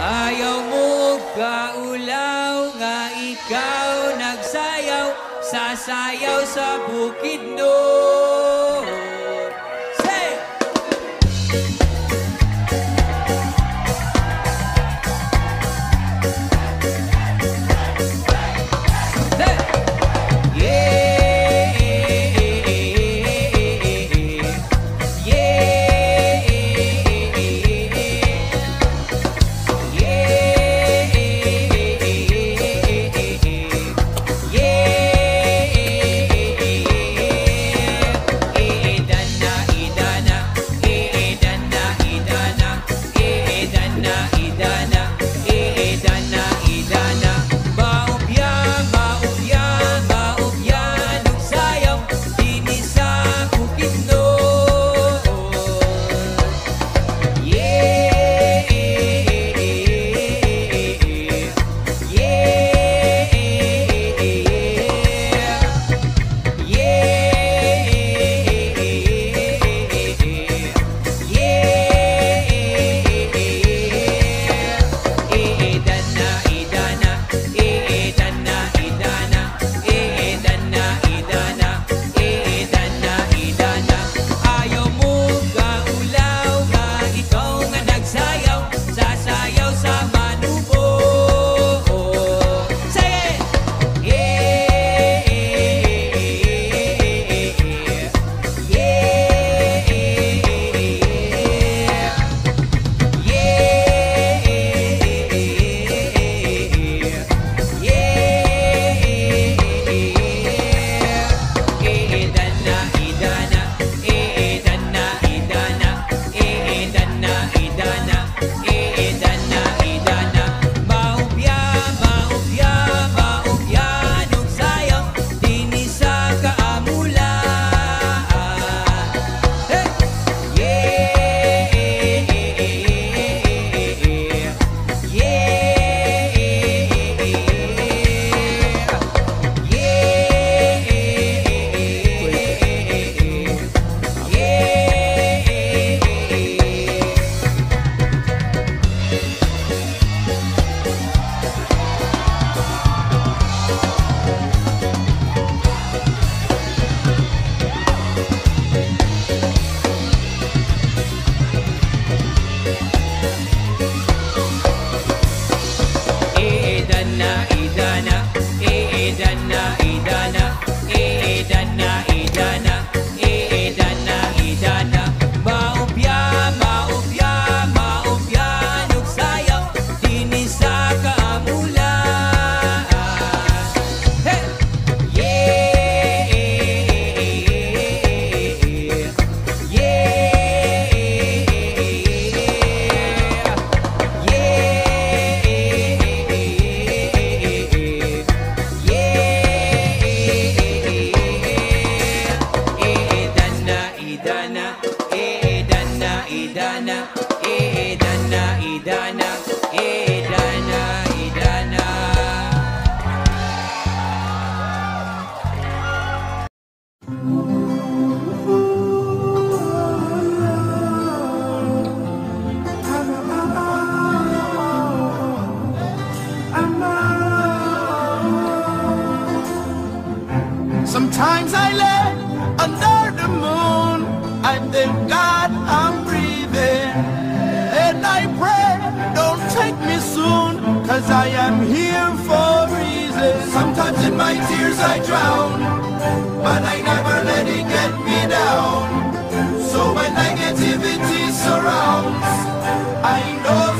Ayaw mo kaulaw nga ikaw nagsayaw, sasayaw sa bukid noon. Say! Sometimes I lay under the moon, I thank God I'm breathing, and I pray, don't take me soon, cause I am here for a reason. Sometimes in my tears I drown, but I never let it get me down. So when negativity surrounds, I know